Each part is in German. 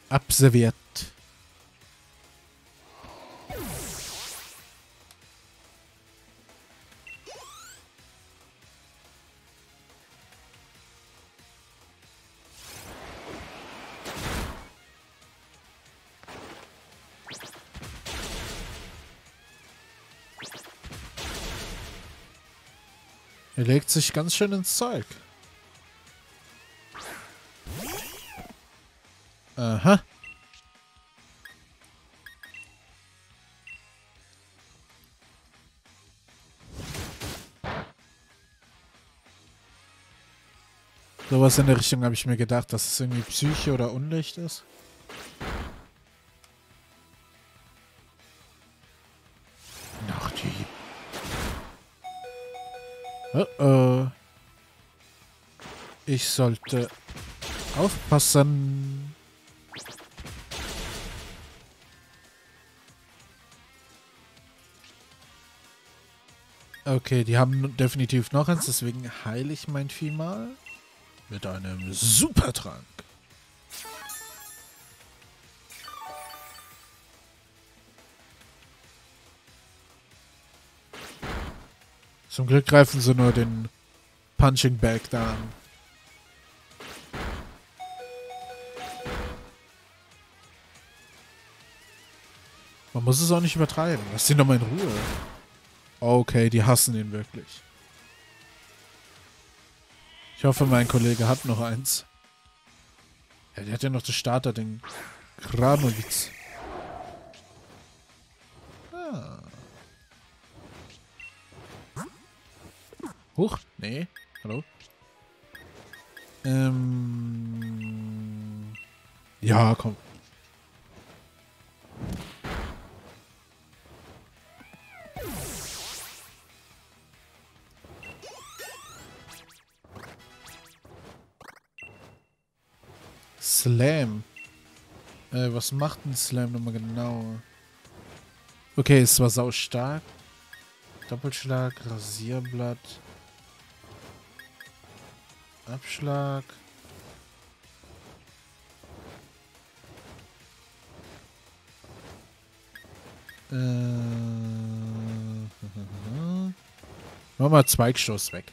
Abserviert. Er legt sich ganz schön ins Zeug. Aha. Sowas in der Richtung habe ich mir gedacht, dass es irgendwie Psyche oder Unlicht ist. Nachtdieb. Oh. Ich sollte aufpassen. Okay, die haben definitiv noch eins, deswegen heile ich mein Vieh mal mit einem Supertrank. Zum Glück greifen sie nur den Punching Bag da an. Man muss es auch nicht übertreiben. Lass ihn doch mal in Ruhe. Okay, die hassen ihn wirklich. Ich hoffe, mein Kollege hat noch eins. Ja, der hat ja noch das Starterding. Kranowitz. Ah. Huch, nee. Hallo? Ja, komm. Slam. Was macht ein Slam nochmal genau? Okay, es war sau stark. Doppelschlag, Rasierblatt. Abschlag. Mach mal Zweigstoß weg.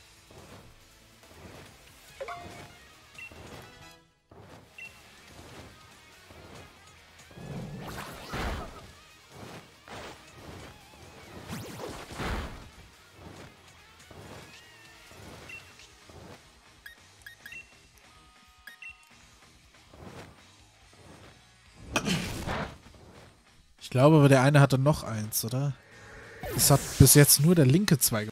Ich glaube, aber der eine hatte noch eins, oder? Es hat bis jetzt nur der linke Zweig.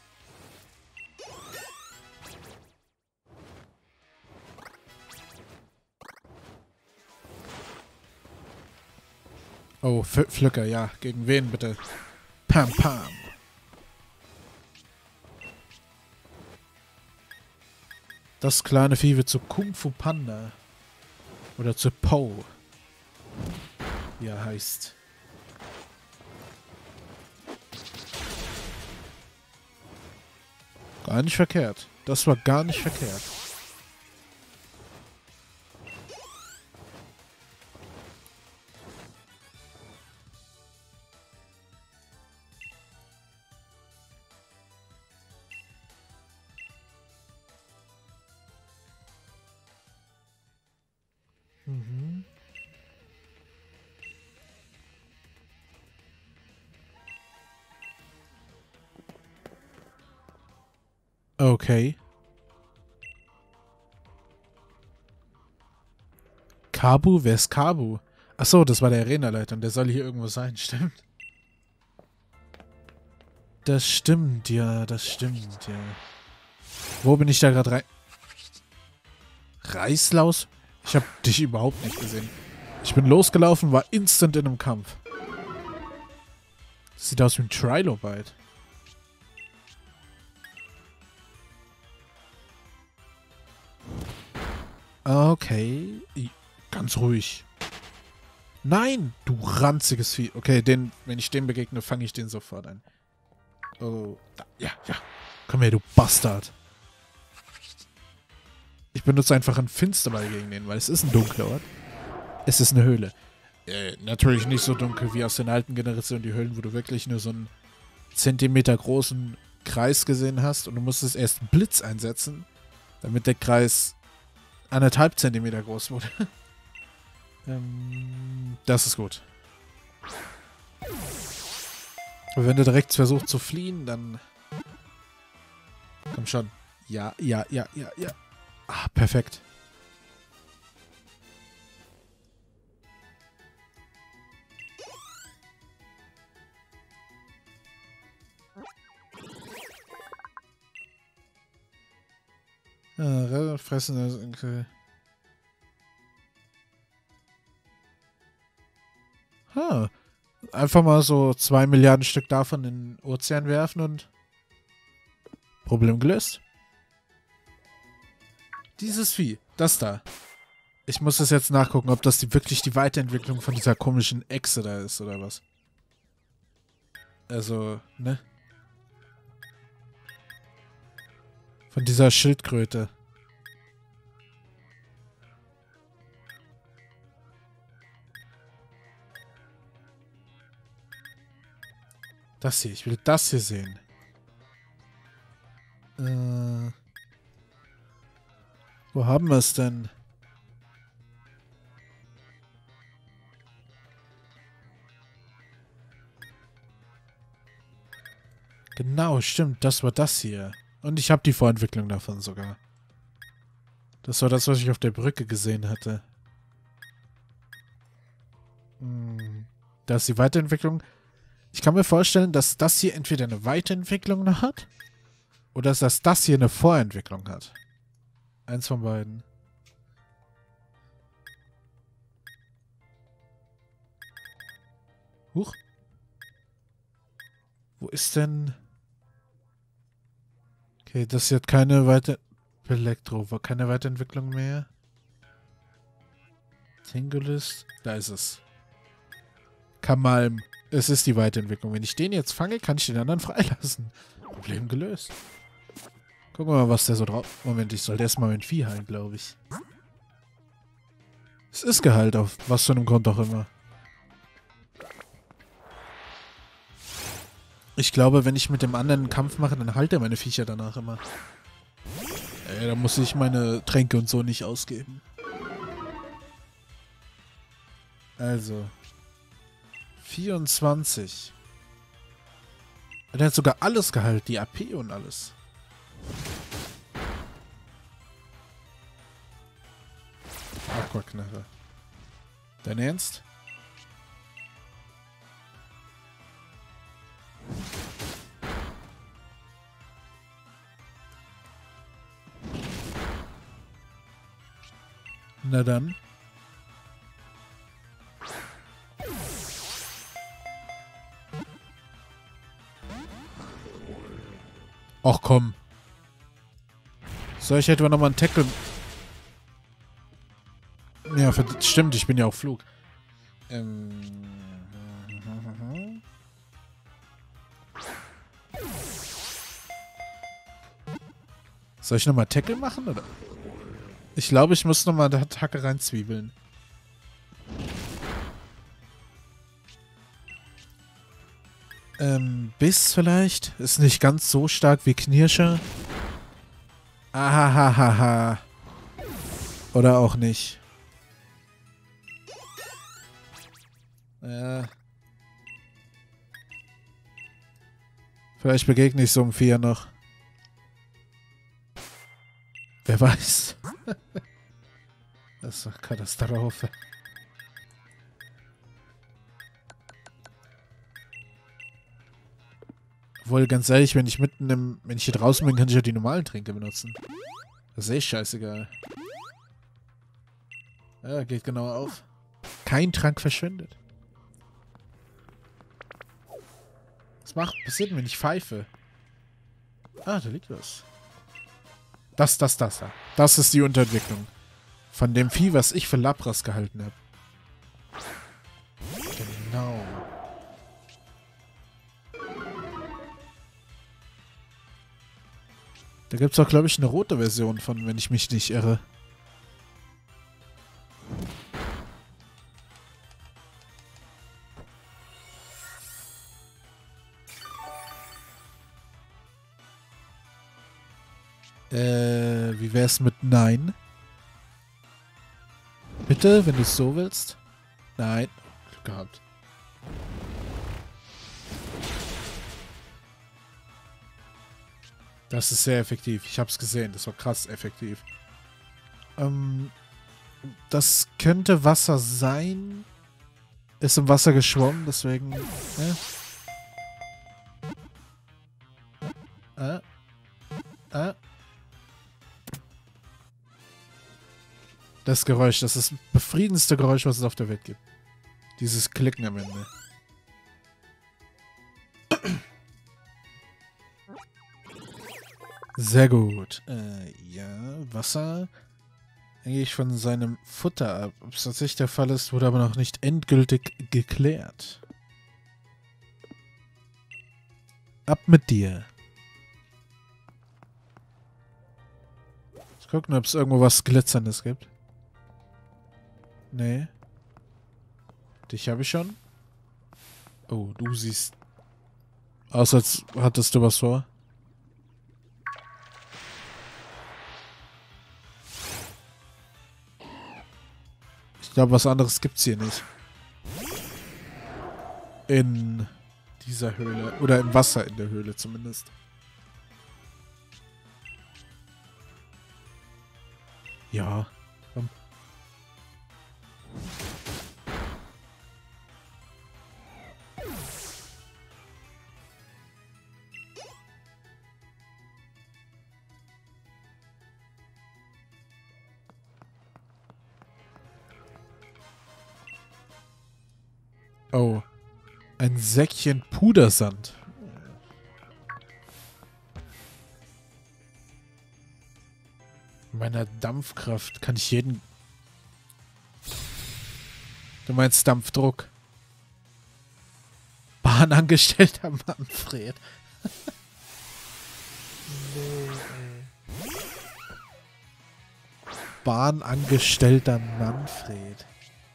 Oh, Pflücker, ja. Gegen wen bitte? Pam, pam. Das kleine Vieh wird zu Kung Fu Panda. Oder zu Po. Wie er heißt. Gar nicht verkehrt. Das war gar nicht verkehrt. Mhm. Okay. Kabu? Wer ist Kabu? Achso, das war der Arenaleiter und der soll hier irgendwo sein, stimmt? Das stimmt, ja, das stimmt, ja. Wo bin ich da gerade rein? Reißlaus? Ich habe dich überhaupt nicht gesehen. Ich bin losgelaufen, war instant in einem Kampf. Das sieht aus wie ein Trilobite. Okay. Ganz ruhig. Nein, du ranziges Vieh. Okay, wenn ich dem begegne, fange ich den sofort ein. Oh, da, ja. Komm her, du Bastard. Ich benutze einfach einen Finsterball gegen den, weil es ist ein dunkler Ort. Es ist eine Höhle. Natürlich nicht so dunkel wie aus den alten Generationen, die Höhlen, wo du wirklich nur so einen Zentimeter großen Kreis gesehen hast und du musstest erst einen Blitz einsetzen, damit der Kreis 1,5 Zentimeter groß wurde. Das ist gut. Aber wenn du direkt versuchst zu fliehen, dann... Komm schon. Ja, ja, ja, ja, ja. Ah, perfekt. Fressen. Okay. Einfach mal so 2 Milliarden Stück davon in den Ozean werfen und Problem gelöst. Dieses Vieh, das da. Ich muss das jetzt nachgucken, ob das wirklich die Weiterentwicklung von dieser komischen Echse da ist oder was. Also, ne? Von dieser Schildkröte. Das hier, ich will das hier sehen. Wo haben wir es denn? Genau, stimmt, das war das hier. Und ich habe die Vorentwicklung davon sogar. Das war das, was ich auf der Brücke gesehen hatte. Da ist die Weiterentwicklung. Ich kann mir vorstellen, dass das hier entweder eine Weiterentwicklung noch hat oder dass das hier eine Vorentwicklung hat. Eins von beiden. Huch. Wo ist denn... Okay, das hier hat keine keine Weiterentwicklung mehr. Tingulist. Da ist es. Kamalm. Es ist die Weiterentwicklung. Wenn ich den jetzt fange, kann ich den anderen freilassen. Problem gelöst. Gucken wir mal, was der so drauf... Moment, ich sollte erstmal mein Vieh heilen, glaube ich. Es ist geheilt, auf was für einem Grund auch immer. Ich glaube, wenn ich mit dem anderen einen Kampf mache, dann heilt er meine Viecher danach immer. Da muss ich meine Tränke und so nicht ausgeben. Also. 24. Der hat sogar alles geheilt, die AP und alles. Aquaknarre. Dein Ernst? Na dann. Och komm. Soll ich etwa nochmal einen Tackle... Ja, stimmt, ich bin ja auf Flug. Soll ich nochmal Tackle machen, oder? Ich glaube, ich muss nochmal eine Attacke reinzwiebeln. Biss vielleicht? Ist nicht ganz so stark wie Knirscher. Ahahaha. Oder auch nicht. Vielleicht begegne ich so einem Vieh noch. Wer weiß. Das ist doch Katastrophe. Obwohl, ganz ehrlich, wenn ich wenn ich hier draußen bin, kann ich ja die normalen Tränke benutzen. Das ist echt scheißegal. Ja, geht genau auf. Kein Trank verschwendet. Was passiert denn, wenn ich pfeife? Ah, da liegt was. Das da. Das ist die Unterentwicklung. Von dem Vieh, was ich für Lapras gehalten habe. Genau. Da gibt es auch, glaube ich, eine rote Version von, wenn ich mich nicht irre. Wie wär's mit Nein? Bitte, wenn du es so willst? Nein. Glück gehabt. Das ist sehr effektiv. Ich hab's gesehen. Das war krass effektiv. Das könnte Wasser sein. Ist im Wasser geschwommen, deswegen... Das Geräusch, das ist das befriedenste Geräusch, was es auf der Welt gibt. Dieses Klicken am Ende. Sehr gut. Ja, Wasser hänge ich von seinem Futter ab. Ob es tatsächlich der Fall ist, wurde aber noch nicht endgültig geklärt. Ab mit dir. Ich gucken, ob es irgendwo was Glitzerndes gibt. Nee. Dich habe ich schon. Oh, du siehst aus, als hattest du was vor. Ich glaube, was anderes gibt's hier nicht. In dieser Höhle. Oder im Wasser in der Höhle zumindest. Ja. Komm. Oh. Ein Säckchen Pudersand. Mit meiner Dampfkraft kann ich jeden... Du meinst Dampfdruck. Bahnangestellter Manfred. Bahnangestellter Manfred.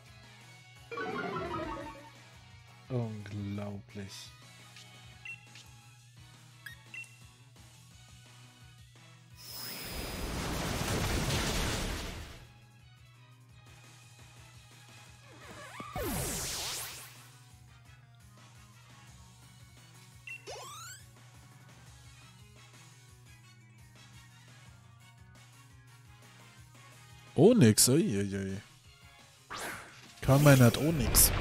Unglaublich. Onyx, uiuiui. Carmine hat Onyx.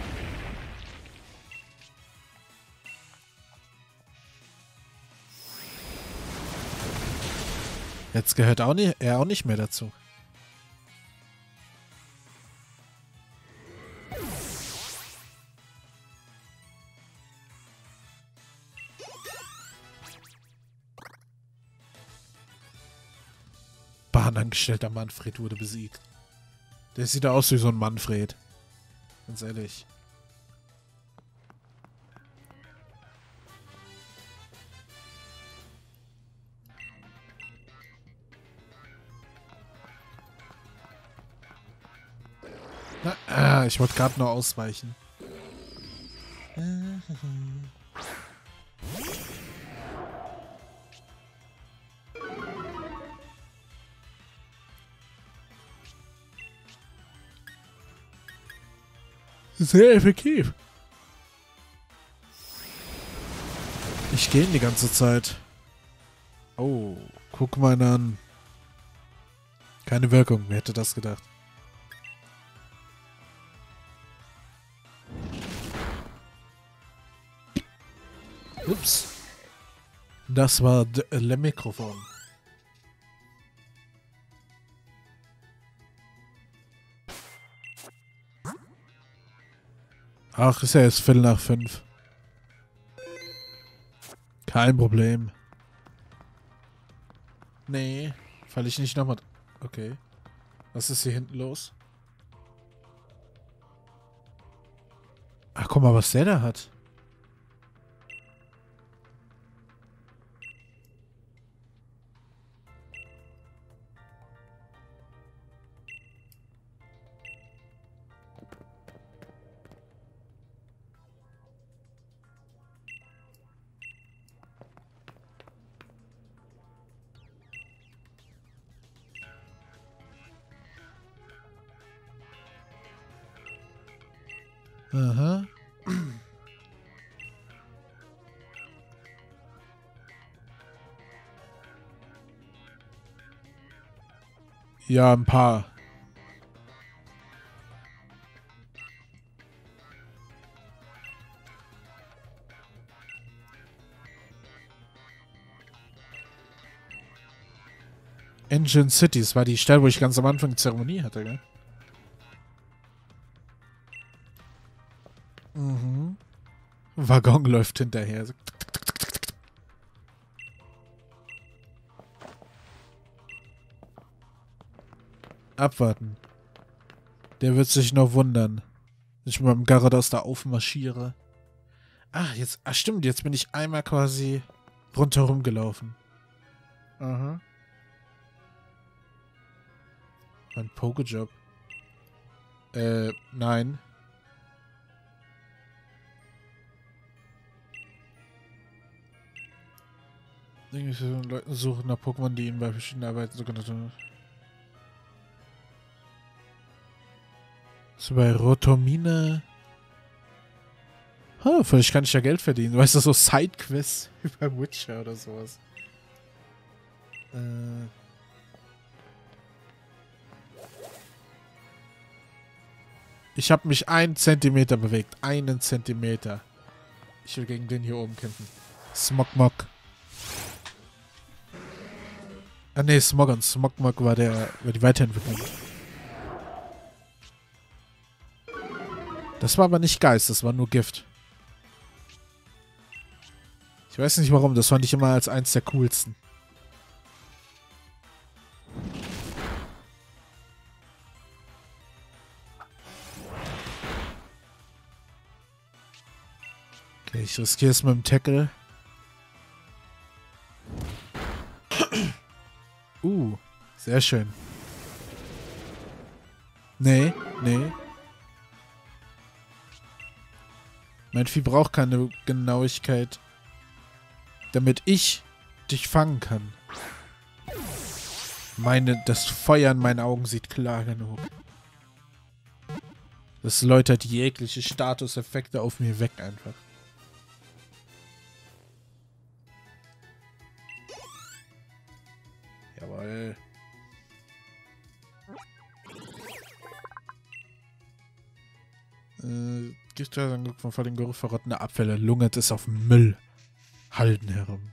Jetzt gehört er auch nicht mehr dazu. Bahnangestellter Manfred wurde besiegt. Der sieht aus wie so ein Manfred. Ganz ehrlich. Na, ich wollte gerade nur ausweichen. Sehr effektiv. Ich gehe die ganze Zeit. Oh, guck mal an. Keine Wirkung, wer hätte das gedacht? Ups. Das war das Mikrofon. Ach, ist ja jetzt 4:45. Kein Problem. Nee, falle ich nicht nochmal... Okay. Was ist hier hinten los? Ach, guck mal, was der da hat. Aha. Ja, ein paar. Engine City, das war die Stelle, wo ich ganz am Anfang die Zeremonie hatte, gell? Mhm. Waggon läuft hinterher. So. Abwarten. Der wird sich noch wundern, wenn ich mit meinem Garados da aufmarschiere. Ah, jetzt, stimmt, jetzt bin ich einmal quasi rundherum gelaufen. Aha. Mein Pokejob. Nein. Leuten suchen nach Pokémon, die ihnen bei verschiedenen Arbeiten sogenannte. So bei Rotomine. Vielleicht kann ich ja Geld verdienen. Weißt du, so Sidequests wie bei Witcher oder sowas. Ich habe mich 1 Zentimeter bewegt. 1 Zentimeter. Ich will gegen den hier oben kämpfen. Smogmog. Ah ne, Smogon. Smogmog war die Weiterentwicklung. Das war aber nicht Geist, das war nur Gift. Ich weiß nicht warum, das fand ich immer als eins der coolsten. Okay, ich riskiere es mit dem Tackle. Sehr schön. Nee. Mein Vieh braucht keine Genauigkeit, damit ich dich fangen kann. Das Feuer in meinen Augen sieht klar genug. Das läutert jegliche Statuseffekte auf mir weg einfach. Jawohl. Giftreise von vor den Geruch verrottener Abfälle lungert es auf Müllhalden herum.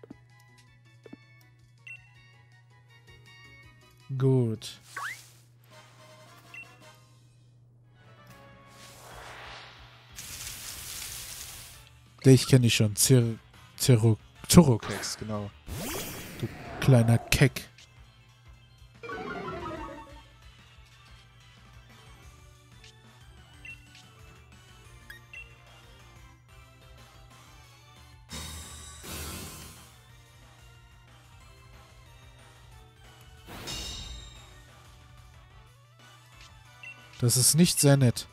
Gut. Dich kenne ich schon. Zorokex, genau. Du kleiner Keck. Das ist nicht sehr nett.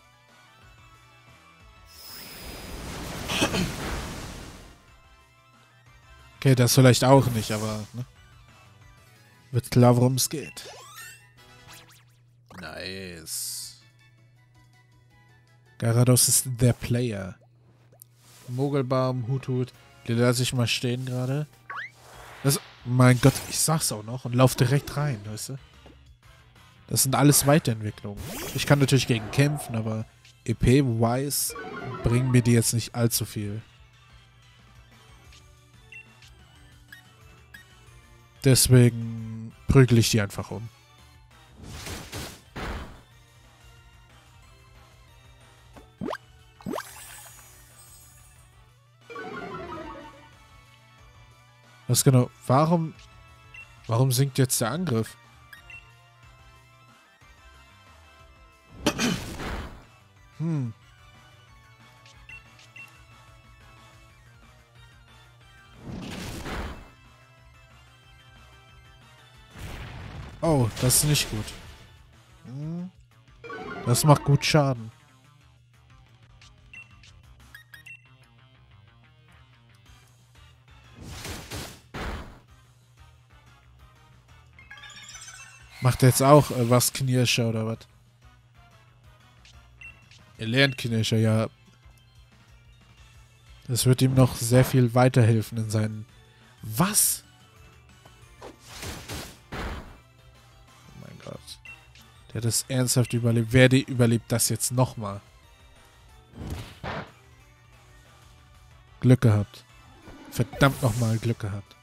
Okay, das vielleicht auch nicht, aber ne? Wird klar, worum es geht. Nice. Garados ist der Player. Mogelbaum, Hut. Den lasse ich mal stehen gerade. Mein Gott, ich sag's auch noch und lauf direkt rein, weißt du? Das sind alles Weiterentwicklungen. Ich kann natürlich gegen kämpfen, aber EP-wise bringen mir die jetzt nicht allzu viel. Deswegen prügel ich die einfach um. Was genau? Warum sinkt jetzt der Angriff? Oh, das ist nicht gut. Das macht gut Schaden. Macht er jetzt auch was Knirscher oder was? Er lernt Kinesia, ja. Das wird ihm noch sehr viel weiterhelfen in seinen... Was? Oh mein Gott. Der hat das ernsthaft überlebt. Wer überlebt das jetzt nochmal? Glück gehabt. Verdammt nochmal Glück gehabt.